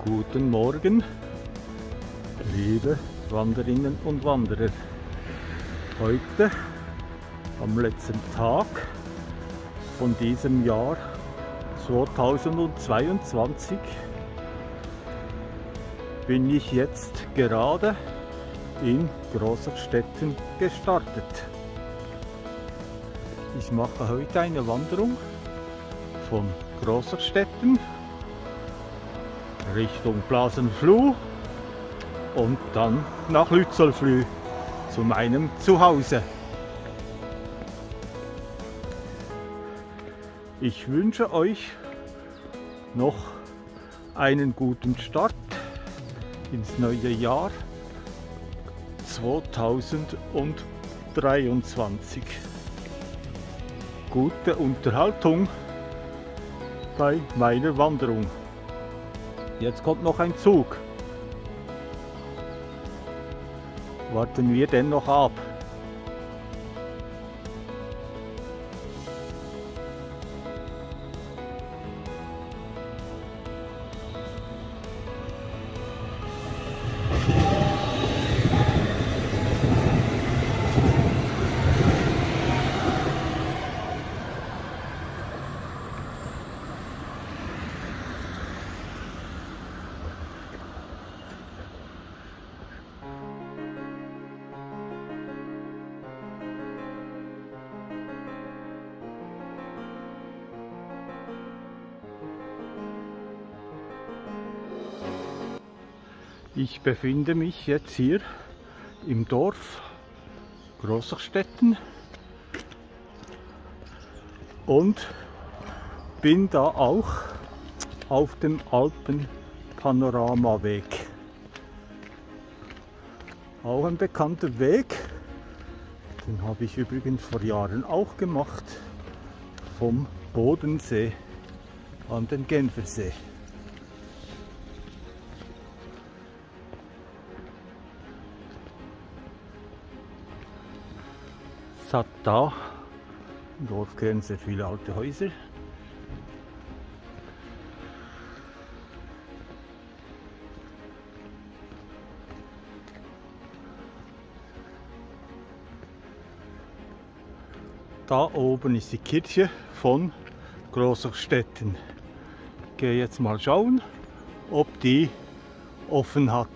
Guten Morgen, liebe Wanderinnen und Wanderer. Heute, am letzten Tag von diesem Jahr 2022, bin ich jetzt gerade in Großerstetten gestartet. Ich mache heute eine Wanderung von Großerstetten Richtung Blasenfluh und dann nach Lützelflüh zu meinem Zuhause. Ich wünsche euch noch einen guten Start ins neue Jahr 2023. Gute Unterhaltung bei meiner Wanderung. Jetzt kommt noch ein Zug. Warten wir den noch ab. Ich befinde mich jetzt hier im Dorf Großerstetten und bin da auch auf dem Alpenpanoramaweg. Auch ein bekannter Weg, den habe ich übrigens vor Jahren auch gemacht, vom Bodensee an den Genfersee. Es hat da im Dorfkern sehr viele alte Häuser. Da oben ist die Kirche von Großerstetten. Ich gehe jetzt mal schauen, ob die offen hat.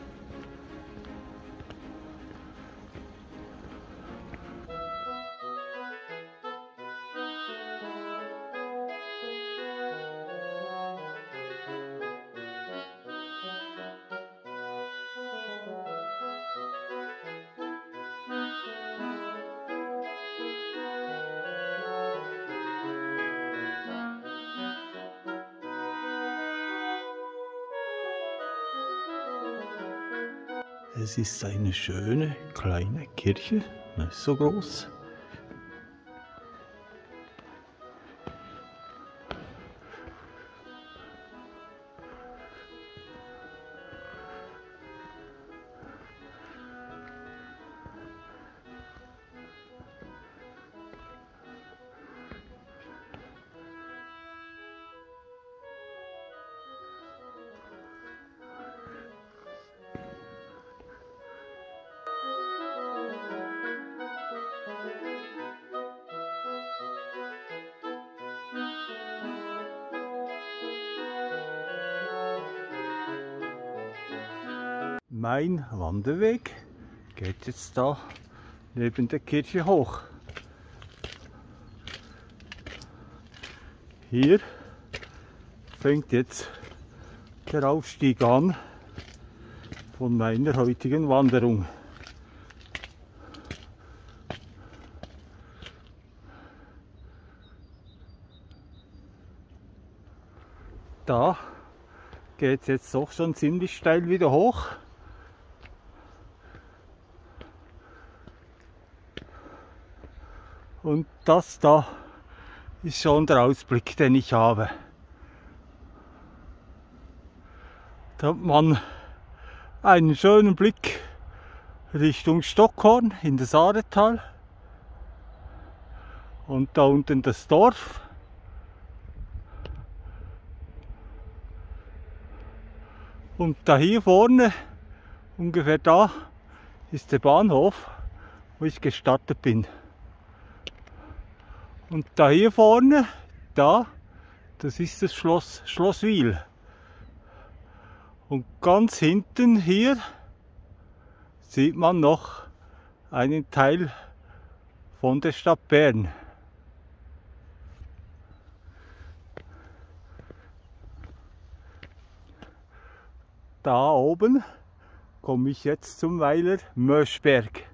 Es ist eine schöne kleine Kirche, nicht so groß. Mein Wanderweg geht jetzt da neben der Kirche hoch. Hier fängt jetzt der Aufstieg an von meiner heutigen Wanderung. Da geht es jetzt doch schon ziemlich steil wieder hoch. Und das da ist schon der Ausblick, den ich habe. Da hat man einen schönen Blick Richtung Stockhorn in das Aaretal. Und da unten das Dorf. Und da hier vorne, ungefähr da, ist der Bahnhof, wo ich gestattet bin. Und da hier vorne, da, das ist das Schloss Wil. Und ganz hinten hier sieht man noch einen Teil von der Stadt Bern. Da oben komme ich jetzt zum Weiler Möschberg.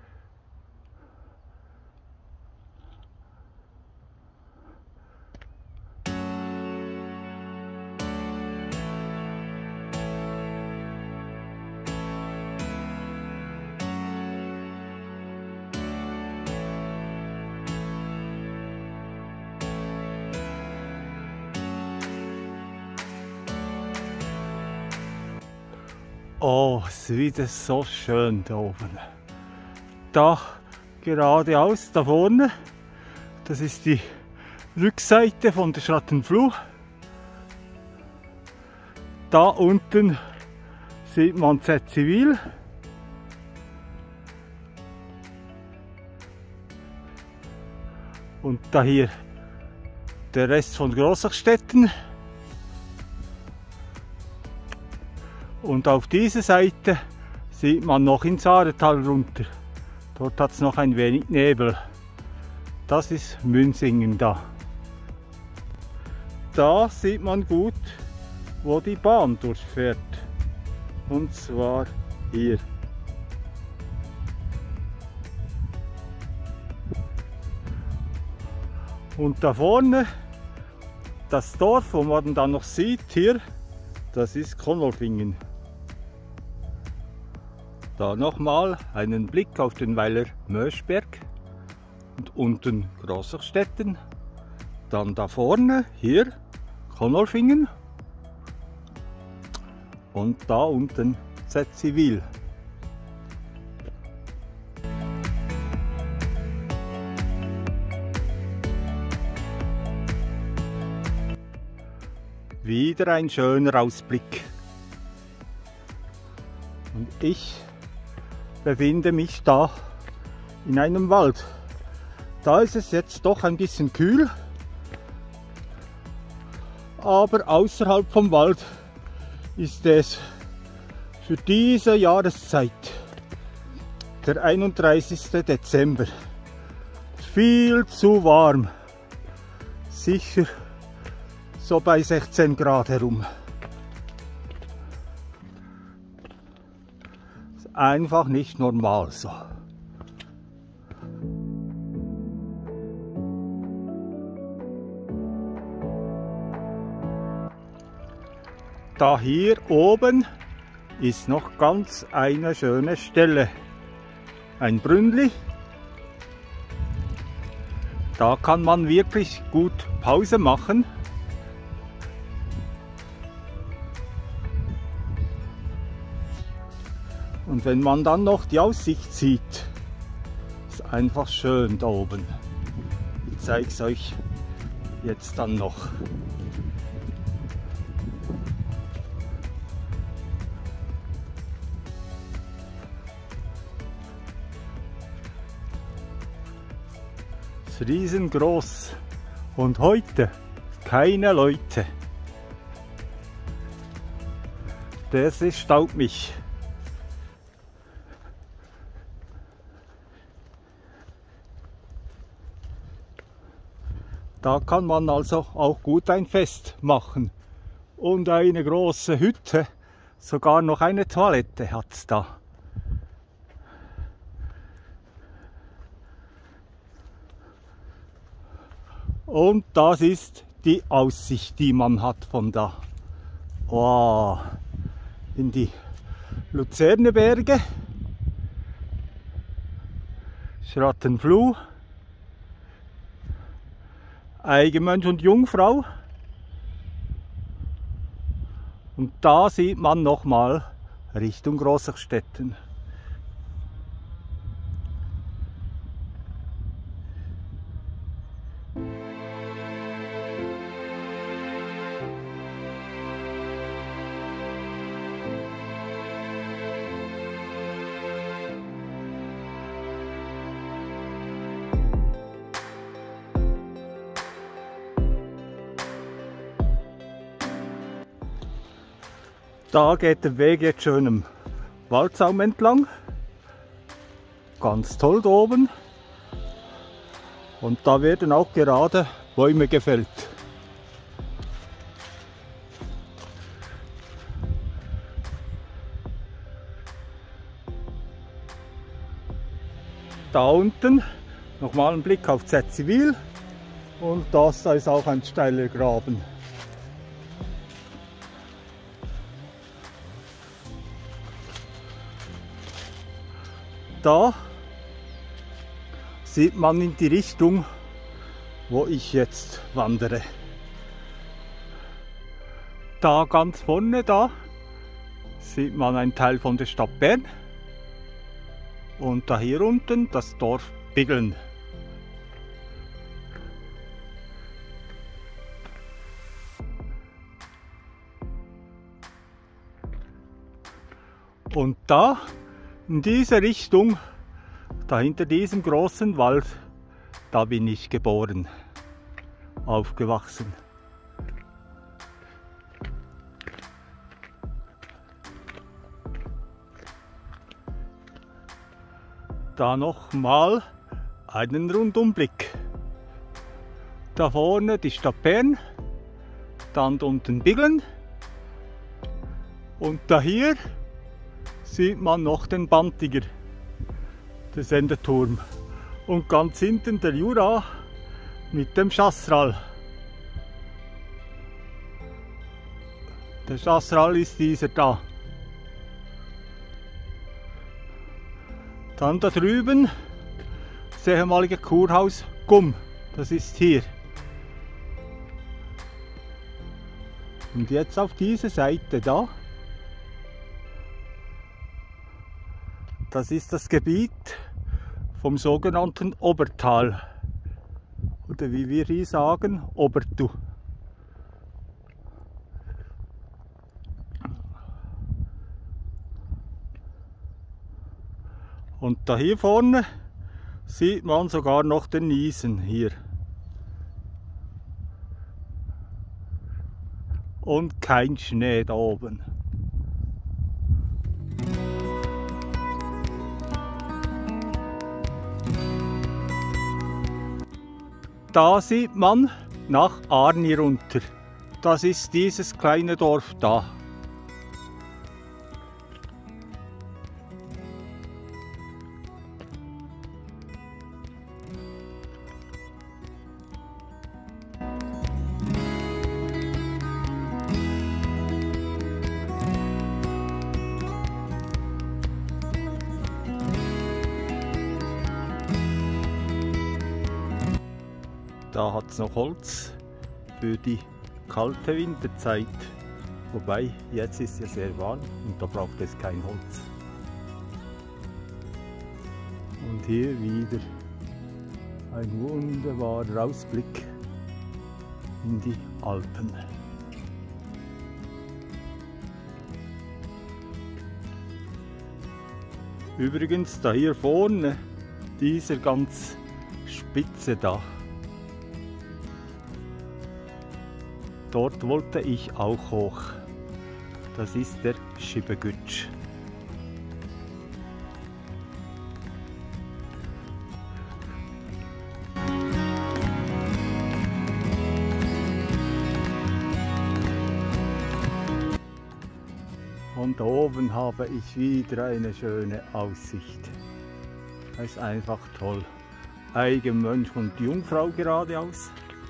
Oh, es ist wieder so schön da oben. Da geradeaus, da vorne, das ist die Rückseite von der Schrattenfluh. Da unten sieht man Zetsivil. Und da hier der Rest von Großachstetten. Und auf dieser Seite sieht man noch ins Aaretal runter. Dort hat es noch ein wenig Nebel. Das ist Münsingen da. Da sieht man gut, wo die Bahn durchfährt. Und zwar hier. Und da vorne, das Dorf, wo man dann noch sieht, hier, das ist Konolfingen. Da nochmal einen Blick auf den Weiler Möschberg und unten Großachstetten. Dann da vorne, hier, Konolfingen. Und da unten Zetsivil. Wieder ein schöner Ausblick. Und ich befinde mich da in einem Wald. Da ist es jetzt doch ein bisschen kühl, aber außerhalb vom Wald ist es für diese Jahreszeit, der 31. Dezember, viel zu warm. Sicher so bei 16 Grad herum. Ist einfach nicht normal so. Da hier oben ist noch ganz eine schöne Stelle. Ein Brünnli. Da kann man wirklich gut Pause machen. Und wenn man dann noch die Aussicht sieht, ist einfach schön da oben. Ich zeige es euch jetzt dann noch. Es ist riesengroß und heute keine Leute. Das staubt mich. Da kann man also auch gut ein Fest machen. Und eine große Hütte, sogar noch eine Toilette hat es da. Und das ist die Aussicht, die man hat von da. Oh, in die Luzerner Berge, Schrattenfluh, Eigenmönch und Jungfrau. Und da sieht man nochmal Richtung Großachstetten. Da geht der Weg jetzt schön im Waldsaum entlang. Ganz toll da oben. Und da werden auch gerade Bäume gefällt. Da unten nochmal ein Blick auf Zäziwil und da ist auch ein steiler Graben. Da sieht man in die Richtung, wo ich jetzt wandere. Da ganz vorne, da sieht man einen Teil von der Stadt Bern. Und da hier unten das Dorf Biglen. Und da in diese Richtung, da hinter diesem großen Wald, da bin ich geboren, aufgewachsen. Da nochmal einen Rundumblick. Da vorne die Stadt Bern, dann unten Biglen und da hier sieht man noch den Bantiger, den Sendeturm, und ganz hinten der Jura mit dem Chasseral. Der Chasseral ist dieser da. Dann da drüben das ehemalige Kurhaus Gumm, das ist hier. Und jetzt auf diese Seite da, das ist das Gebiet vom sogenannten Obertal. Oder wie wir hier sagen, Obertu. Und da hier vorne sieht man sogar noch den Niesen hier. Und kein Schnee da oben. Da sieht man nach Arni runter. Das ist dieses kleine Dorf da. Da hat es noch Holz für die kalte Winterzeit. Wobei, jetzt ist ja sehr warm und da braucht es kein Holz. Und hier wieder ein wunderbarer Ausblick in die Alpen. Übrigens, da hier vorne, dieser ganz spitze da, dort wollte ich auch hoch. Das ist der Schibegütsch. Und oben habe ich wieder eine schöne Aussicht. Das ist einfach toll. Eigenmönch und Jungfrau geradeaus.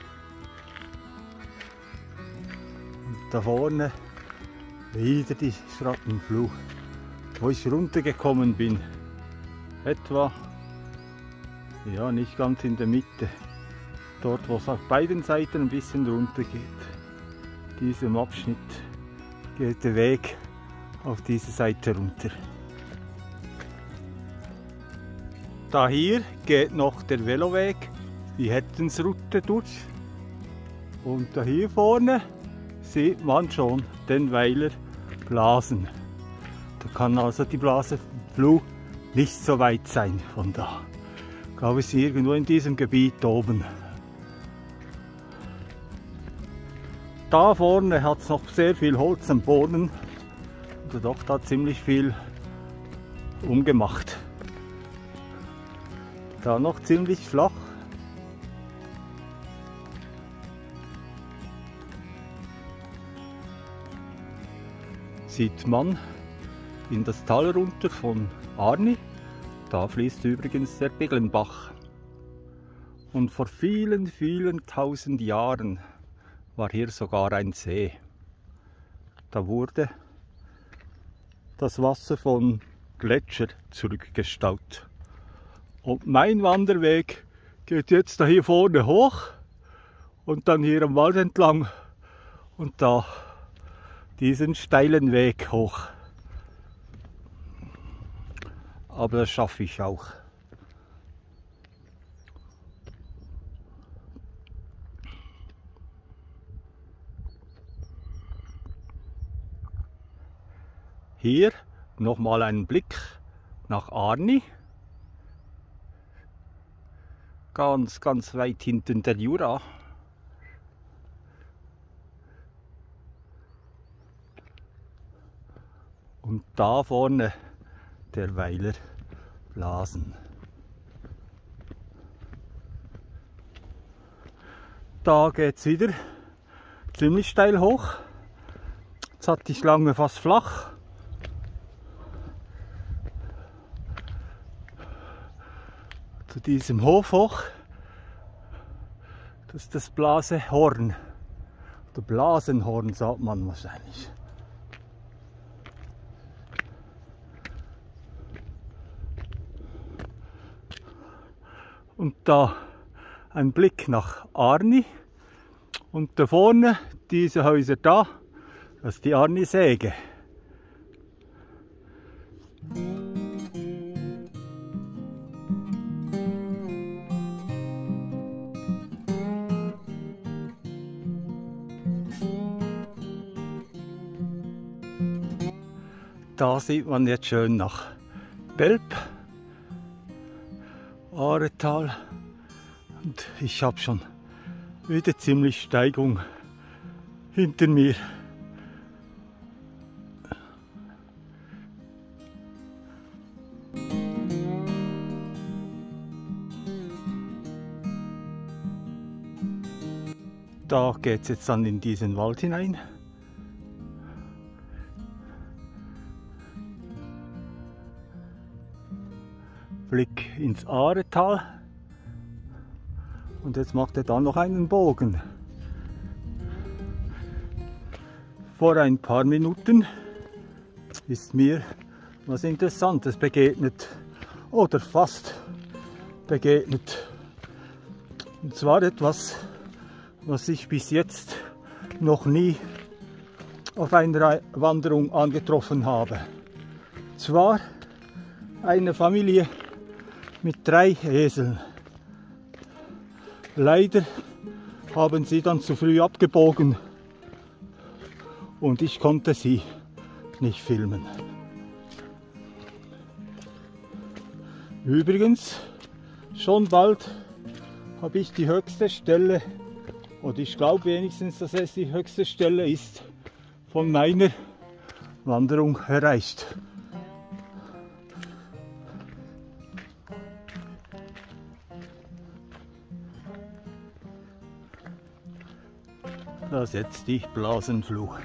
Da vorne wieder die Schrattenfluh, wo ich runtergekommen bin. Etwa, ja, nicht ganz in der Mitte, dort wo es auf beiden Seiten ein bisschen runter geht. Diesem Abschnitt geht der Weg auf diese Seite runter. Da hier geht noch der Veloweg, die Hettensroute durch. Und da hier vorne sieht man schon den Weiler Blasen. Da kann also die Blasenfluh nicht so weit sein von da. Ich glaube, es ist irgendwo in diesem Gebiet oben. Da vorne hat es noch sehr viel Holz am Boden wurde doch da ziemlich viel umgemacht. Da noch ziemlich flach. Sieht man in das Tal runter von Arni. Da fließt übrigens der Beglenbach. Und vor vielen, vielen tausend Jahren war hier sogar ein See. Da wurde das Wasser von Gletscher zurückgestaut. Und mein Wanderweg geht jetzt da hier vorne hoch und dann hier am Wald entlang und da diesen steilen Weg hoch. Aber das schaffe ich auch. Hier nochmal einen Blick nach Arni. Ganz, ganz weit hinten der Jura. Und da vorne der Weiler Blasen. Da geht es wieder ziemlich steil hoch. Jetzt hatte ich lange fast flach. Zu diesem Hof hoch. Das ist das Blasehorn. Oder Blasenhorn sagt man wahrscheinlich. Und da ein Blick nach Arni. Und da vorne, diese Häuser da, das ist die Arni-Säge. Da sieht man jetzt schön nach Belp, Aretal, und ich habe schon wieder ziemlich Steigung hinter mir. Da geht es jetzt dann in diesen Wald hinein. Blick ins Aretal. Und jetzt macht er dann noch einen Bogen. Vor ein paar Minuten ist mir was Interessantes begegnet. Oder fast begegnet. Und zwar etwas, was ich bis jetzt noch nie auf einer Wanderung angetroffen habe. Zwar eine Familie mit 3 Eseln. Leider haben sie dann zu früh abgebogen und ich konnte sie nicht filmen. Übrigens, schon bald habe ich die höchste Stelle, und ich glaube wenigstens, dass es die höchste Stelle ist, von meiner Wanderung erreicht. Da ist jetzt die Blasenfluh.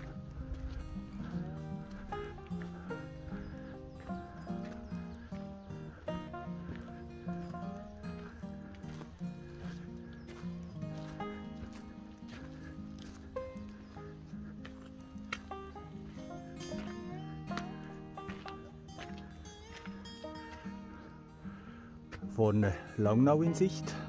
Vorne Langnau in Sicht.